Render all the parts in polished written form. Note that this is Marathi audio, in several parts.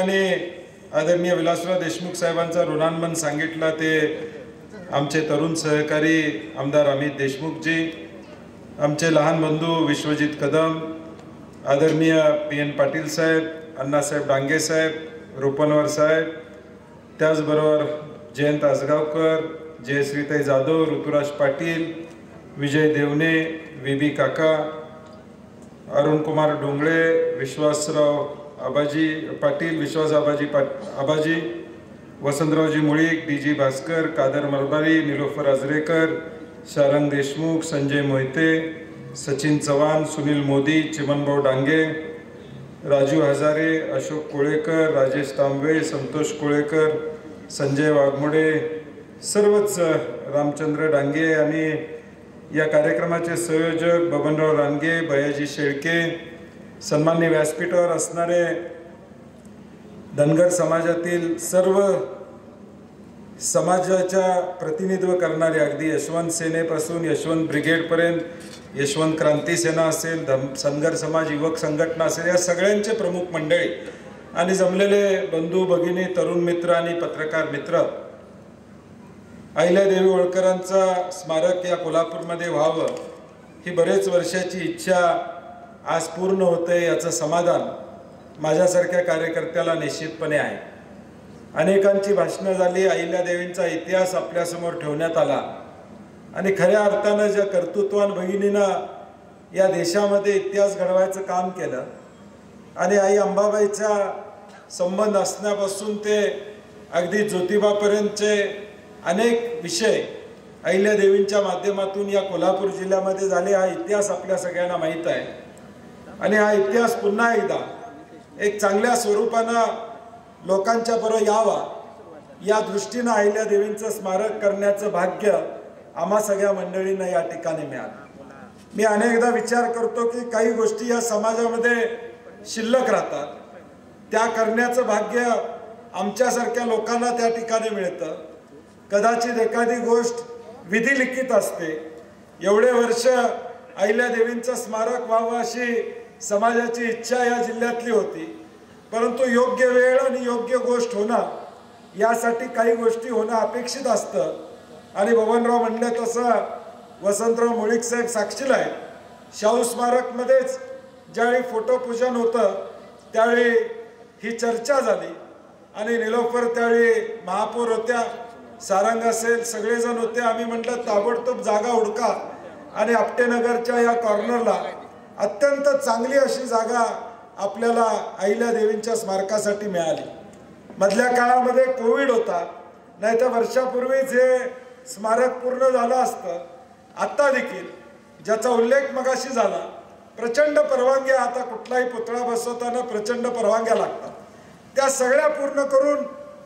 ठिकाणी आदरणीय विलासराव देशमुख साहेबांचा ऋणानुबंध सांगितला ते आमचे तरुण सहकारी आमदार अमित देशमुखजी, आमचे लहान बंधू विश्वजित कदम, आदरणीय PN पाटील साहेब, अण्णासाहेब डांगे साहेब, रोपनवर साहेब, त्याचबरोबर जयंत आसगावकर, जयश्रीताई जाधव, ऋतुराज पाटील, विजय देवने, VB काका, अरुण कुमार डोंगळे, विश्वासराव आबाजी पाटील, विश्वास आबाजी, वसंतरावजी मुळीक, DG भास्कर, कादर मलबारी, निलोफर आजरेकर, शारंग देशमुख, संजय मोहिते, सचिन चव्हाण, सुनील मोदी, चिमनभाऊ डांगे, राजू हजारे, अशोक कोळेकर, राजेश तांबे, संतोष कोळेकर, संजय वाघमोडे, सर्वच रामचंद्र डांगे आणि या कार्यक्रमाचे संयोजक बबनराव रानगे, भयाजी शेळके, सन्माननीय व्यासपीठावर असणारे धनगर समाजातील सर्व समाजाच्या प्रतिनिधित्व करणारे, अगदी यशवंत सेनेपासून यशवंत ब्रिगेडपर्यंत, यशवंत क्रांती सेना असेल, धनगर समाज युवक संघटना असेल, या सगळ्यांचे प्रमुख मंडळी आणि जमलेले बंधू भगिनी, तरुण मित्र आणि पत्रकार मित्र, अहिल्यादेवी होळकरांचा स्मारक या कोल्हापूरमध्ये व्हावं ही बरेच वर्षाची इच्छा आज पूर्ण होते, याचं समाधान माझ्यासारख्या कार्यकर्त्याला निश्चितपणे आहे. अनेकांची भाषणं झाली, अहिल्यादेवींचा इतिहास आपल्यासमोर ठेवण्यात आला आणि खऱ्या अर्थानं ज्या कर्तृत्वान भगिनीनं या देशामध्ये इतिहास घडवायचं काम केलं आणि आई अंबाबाईचा संबंध असण्यापासून ते अगदी ज्योतिबापर्यंतचे अनेक विषय अहिल्यादेवींच्या माध्यमातून या कोल्हापूर जिल्ह्यामध्ये झाले, हा इतिहास आपल्या सगळ्यांना माहीत आहे. आणि हा इतिहास पुन्हा एकदा एक चांगल्या स्वरूपानं लोकांच्या बरोबर यावा या दृष्टीनं अहिल्यादेवींचं स्मारक करण्याचं भाग्य आम्हा सगळ्या मंडळींना या ठिकाणी मिळालं. मी अनेकदा विचार करतो की काही गोष्टी या समाजामध्ये शिल्लक राहतात, त्या करण्याचं भाग्य आमच्यासारख्या लोकांना त्या ठिकाणी मिळतं. कदाचित एखादी गोष्ट विधिलिखित असते, एवढे वर्ष अहिल्यादेवींचं स्मारक व्हावं अशी समाजाची इच्छा या जिल्ह्यातली होती, परंतु योग्य वेळ आणि योग्य गोष्ट होणं यासाठी काही गोष्टी होणं अपेक्षित असतं. आणि बबनराव म्हणले तसं वसंतराव मुळीक साहेब साक्षीला आहे. शाहू स्मारकमध्येच ज्यावेळी फोटोपूजन होतं त्यावेळी ही चर्चा झाली आणि निलोफर त्यावेळी महापौर होत्या, सारंग असेल, सगळेजण होते. आम्ही म्हटलं ताबडतोब जागा हुडका आणि आपटेनगरच्या या कॉर्नरला अत्यंत चांगली अशी जागा आपल्याला अहिल्यादेवींच्या स्मारकासाठी मिळाली. मधल्या काळामध्ये कोविड होता, नाही तर वर्षापूर्वीच हे स्मारक पूर्ण झालं असतं. आता देखील ज्याचा उल्लेख मगाशी झाला, प्रचंड परवानग्या, आता कुठलाही पुतळा बसवताना प्रचंड परवानग्या लागतात, त्या सगळ्या पूर्ण करून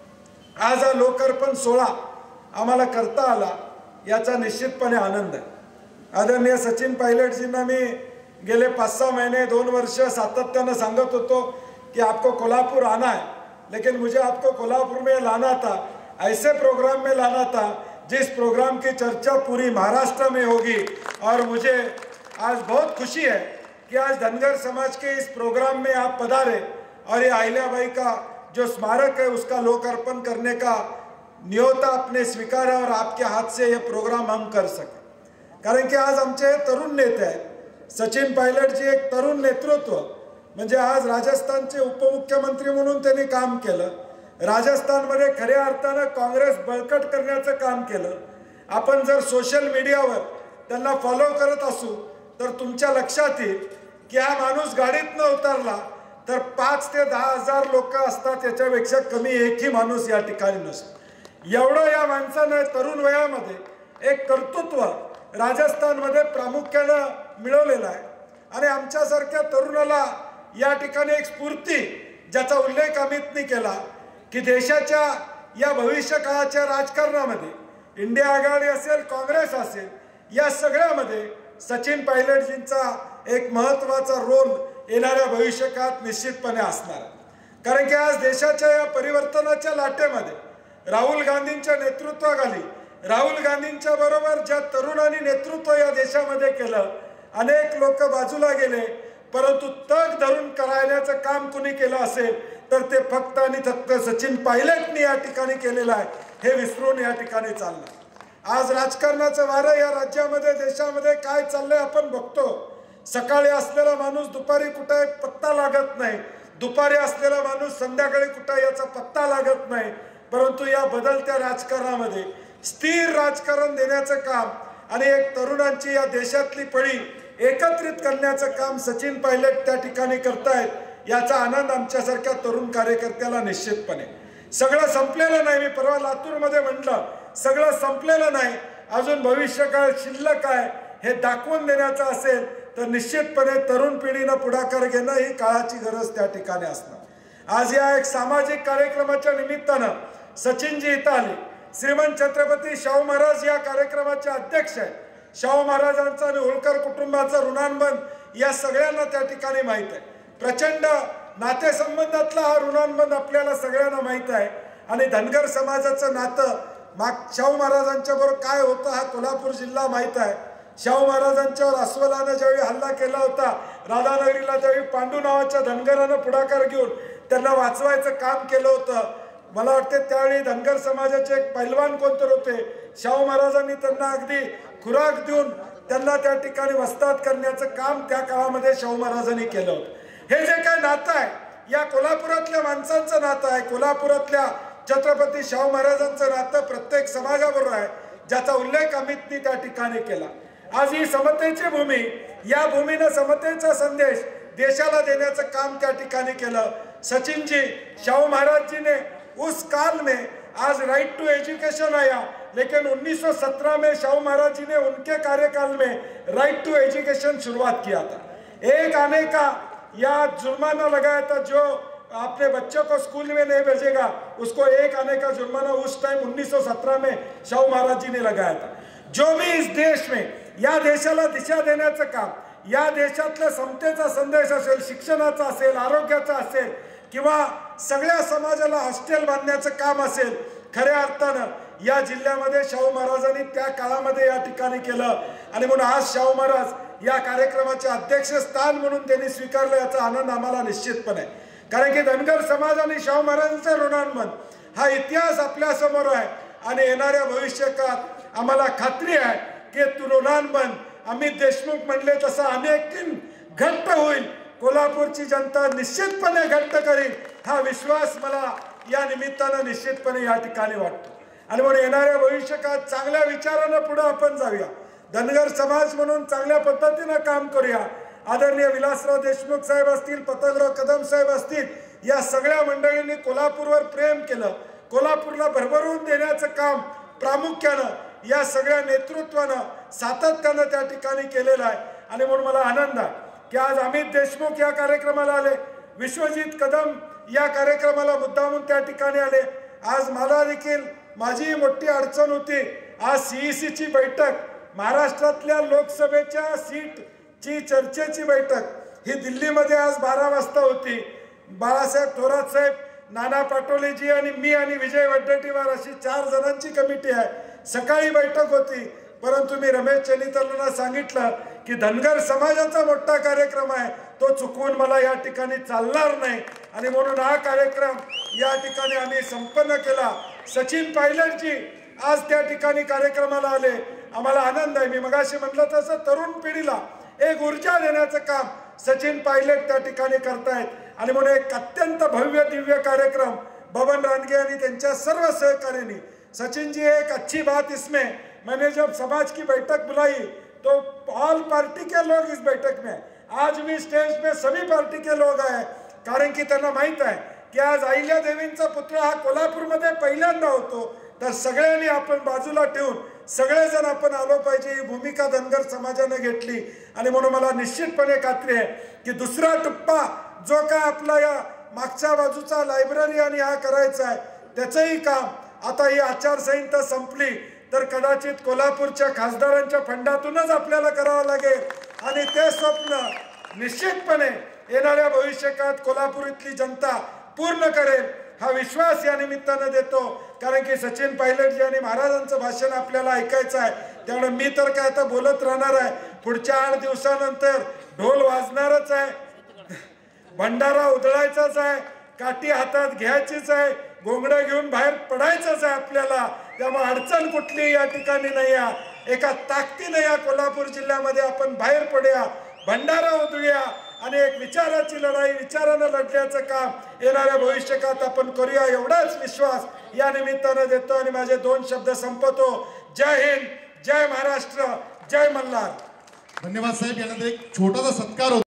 आज हा लोकार्पण सोहळा आम्हाला करता आला, याचा निश्चितपणे आनंद आहे. आदरणीय सचिन पायलटजींना मी गेले 5-6 महीने 2 वर्ष सातत्यानं सांगत होतो कि आपको कोल्हापुर आना है, लेकिन मुझे आपको कोल्हापुर में लाना था, ऐसे प्रोग्राम में लाना था जिस प्रोग्राम की चर्चा पूरी महाराष्ट्र में होगी. और मुझे आज बहुत खुशी है कि आज धनगर समाज के इस प्रोग्राम में आप पधारे और ये अहिल्याबाई का जो स्मारक है उसका लोकार्पण करने का न्योता आपने स्वीकारा और आपके हाथ से ये प्रोग्राम हम कर सके. कारण की आज आमचे तरुण नेते आहेत. सचिन पायलटजी एक तरुण नेतृत्व, म्हणजे आज राजस्थानचे उपमुख्यमंत्री म्हणून त्यांनी काम केलं. राजस्थानमध्ये खऱ्या अर्थानं काँग्रेस बळकट करण्याचं काम केलं. आपण जर सोशल मीडियावर त्यांना फॉलो करत असू तर तुमच्या लक्षात येईल की हा माणूस गाडीत न उतरला तर 5 ते 10 हजार लोक असतात, याच्यापेक्षा कमी एकही माणूस या ठिकाणी नसतो. एवढं या माणसाने तरुण वयामध्ये एक कर्तृत्व राजस्थानमध्ये प्रामुख्यानं मिळवलेलं आहे. आणि आमच्यासारख्या तरुणाला या ठिकाणी एक स्फूर्ती, ज्याचा उल्लेख अमितने केला की देशाच्या या भविष्य काळाच्या राजकारणामध्ये इंडिया आघाडी असेल, काँग्रेस असेल, या सगळ्यामध्ये सचिन पायलटजींचा एक महत्त्वाचा रोल येणाऱ्या भविष्य काळात निश्चितपणे असणार. कारण की आज देशाच्या या परिवर्तनाच्या लाटेमध्ये राहुल गांधींच्या नेतृत्वाखाली, राहुल गांधींच्या बरोबर ज्या तरुणांनी नेतृत्व या देशामध्ये केलं, अनेक लोक बाजूला गेले, परंतु तग धरून करायचं काम कुणी केलं असेल तर ते फक्त आणि फक्त सचिन पायलटनी या ठिकाणी केलेलं आहे, हे विसरून या ठिकाणी चाललं। आज राजकारणाचं वारं या राज्यामध्ये देशामध्ये काय चाललंय आपण बघतो। सकाळी असलेला माणूस दुपारी कुठे आहे पत्ता लागत नाही, दुपारी असलेला माणूस संध्याकाळी कुठे याचा पत्ता लागत नाही। परंतु या बदलत्या राजकारणामध्ये स्थिर राजकारण देण्याचं काम आणि एक तरुणांची या देशातली पळी एकत्रित करण्याचं काम सचिन पायलट त्या ठिकाणी करतायत, याचा आनंद आमच्यासारख्या तरुण कार्यकर्त्याला निश्चितपणे। सगळं संपलेलं नाही, मी परवा लातूरमध्ये म्हटलं सगळं संपलेलं नाही, अजून भविष्यकाळ शिल्लक आहे हे दाखवून देण्याचं असेल तर निश्चितपणे तरुण पिढीनं पुढाकार घेणं ही काळाची गरज त्या ठिकाणी असणार। आज या एक सामाजिक कार्यक्रमाच्या निमित्तानं सचिनजी इथं आले। श्रीमंत छत्रपती शाहू महाराज या कार्यक्रमाचे अध्यक्ष आहेत। शाहू महाराजांचा आणि होळकर कुटुंबाचा ऋणानुबंध या सगळ्यांना त्या ठिकाणी माहीत आहे। प्रचंड नातेसंबंधातला हा ऋणानुबंध आपल्याला सगळ्यांना माहीत आहे आणि धनगर समाजाचं नातं शाहू महाराजांच्या बरोबर काय होतं हा कोल्हापूर जिल्हा माहीत आहे। शाहू महाराजांच्यावर अस्वलानं ज्यावेळी हल्ला केला होता राधानगरीला, त्यावेळी पांडू नावाच्या धनगरानं पुढाकार घेऊन त्यांना वाचवायचं काम केलं होतं। मला वाटते त्यावेळी धनगर समाजाचे एक पैलवान कोणतर होते, शाहू महाराजांनी त्यांना अगदी खुराक देऊन त्यांना त्या ठिकाणी वस्ताद करण्याचं काम त्या काळामध्ये शाहू महाराजांनी केलं होतं। हे जे काय नातं आहे या कोल्हापुरातल्या माणसांचं नातं आहे, कोल्हापुरातल्या छत्रपती शाहू महाराजांचं नातं प्रत्येक समाजाबरोबर आहे, ज्याचा उल्लेख अमितनी त्या ठिकाणी केला। आज ही समतेची भूमी, या भूमीनं समतेचा संदेश देशाला देण्याचं काम त्या ठिकाणी केलं। सचिन जी शाहू महाराज जी ने उस काल में, आज राइट टू एजुकेशन आया, लेकिन 1917 में शाहू महाराज जी ने उनके कार्यकाल में राइट टू एजुकेशन शुरुआत किया था। एक आने का या जुर्माना लगाया था, जो अपने बच्चों को स्कूल में नहीं भेजेगा उसको एक आने का जुर्माना उस टाइम 1917 में शाहू महाराज जी ने लगाया था। जो भी इस देश में या देशाला दिशा देण्याचं काम, या देशातल्या समतेचा संदेश असेल, शिक्षणाचा असेल, आरोग्याचा असेल किंवा सगळ्या समाजाला हॉस्टेल बांधण्याचं काम असेल, खऱ्या अर्थानं या जिल्ह्यामध्ये शाहू महाराजांनी त्या काळामध्ये या ठिकाणी केलं आणि म्हणून आज शाहू महाराज या कार्यक्रमाचे अध्यक्षस्थान म्हणून त्यांनी स्वीकारलं, याचा आनंद आम्हाला निश्चितपणे आहे। कारण की धनगर समाज आणि शाहू महाराजांचा ऋणानुबंध हा इतिहास आपल्या समोर आहे आणि येणाऱ्या भविष्यकाळात आम्हाला खात्री आहे की तो ऋणानुबंध अमित देशमुख म्हणले तसा अनेकीन घट्ट होईल, कोल्हापूरची जनता निश्चितपणे घट्ट करील, हा विश्वास मला या निमित्तानं निश्चितपणे या ठिकाणी वाटतो। आणि म्हणून येणाऱ्या भविष्यकाळात चांगल्या विचारानं पुढे आपण जाऊया, धनगर समाज म्हणून चांगल्या पद्धतीनं काम करूया। आदरणीय विलासराव देशमुख साहेब असतील, पतंगराव कदम साहेब असतील, या सगळ्या मंडळींनी कोल्हापूरवर प्रेम केलं, कोल्हापूरला भरभरून देण्याचं काम प्रामुख्यानं या सगळ्या नेतृत्वानं सातत्यानं त्या ठिकाणी केलेलं आहे। आणि म्हणून मला आनंद आहे की आज अमित देशमुख या कार्यक्रमाला आले, विश्वजित कदम या कार्यक्रमाला मुद्दामून त्या ठिकाणी आले। आज मला देखील माझी मोठी अडचण होती, आज सीईसीची बैठक, महाराष्ट्रातल्या लोकसभेच्या सीटची चर्चेची बैठक ही दिल्लीमध्ये आज 12 वाजता होती। बाळासाहेब थोरात साहेब, नाना पाटोलेजी आणि मी आणि विजय वडेट्टीवार अशी 4 जणांची कमिटी आहे। सकाळी बैठक होती, परंतु मी रमेश चेनितलना सांगितलं की धनगर समाजाचा मोठा कार्यक्रम आहे, तो चुकवून मला या ठिकाणी चालणार नाही आणि म्हणून हा कार्यक्रम या ठिकाणी आम्ही संपन्न केला। सचिन पायलटजी आज त्या ठिकाणी कार्यक्रमाला आले, आम्हाला आनंद आहे। मी मगाशी म्हटलं तसं तरुण पिढीला एक ऊर्जा देण्याचं काम सचिन पायलट त्या ठिकाणी करतायत आणि म्हणून एक अत्यंत भव्य दिव्य कार्यक्रम बबन रानगे आणि त्यांच्या सर्व सहकार्यांनी। सचिन जी, एक अच्छी बात इसमें, मैंने जब समाज की बैठक बुलाई तो ऑल पार्टी के लोग इस बैठक में, आज भी स्टेज पे सभी पार्टी के लोग आए, कारण की त्यांना माहित आहे की आज अहिल्या देवींचा पुत्र हा कोल्हापूरमध्ये पहिल्यांदा होतो, तर सगळ्यांनी आपण बाजूला ठेवून सगळेजण आपण आलो पाहिजे ही भूमिका धनगर समाजाने घेतली। आणि म्हणून मला निश्चितपणे खात्री आहे की दुसरा टप्पा जो काय आपला या मागच्या बाजूचा लायब्ररी आणि हा करायचा आहे त्याचंही काम, आता ही आचारसंहिता संपली तर कदाचित कोल्हापूरच्या खासदारांच्या फंडातूनच आपल्याला करावं लागेल आणि ते स्वप्न निश्चितपणे येणाऱ्या भविष्यकाळात कोल्हापूरातली जनता पूर्ण करेल, हा विश्वास या निमित्तानं देतो। कारण की सचिन पायलटजी आणि महाराजांचं भाषण आपल्याला ऐकायचं आहे, त्यामुळे मी तर काय आता बोलत राहणार आहे। पुढच्या 8 दिवसानंतर ढोल वाजणारच आहे, भंडारा उधळायचाच आहे, काठी हातात घ्यायचीच आहे, घोंगडं घेऊन बाहेर पडायचंच आहे आपल्याला. त्यामुळे अडचण कुठली या ठिकाणी नाही आहे. एका ताकदीने या कोल्हापूर जिल्ह्यामध्ये आपण बाहेर पडूया, भंडारा उधळूया आणि एक विचाराची लढाई विचारानं लढण्याचं काम येणाऱ्या भविष्यकाळात आपण करूया, एवढाच विश्वास या निमित्तानं देतो आणि माझे 2 शब्द संपवतो. जय हिंद, जय महाराष्ट्र, जय मल्हार. धन्यवाद साहेब. यानंतर एक छोटासा सत्कार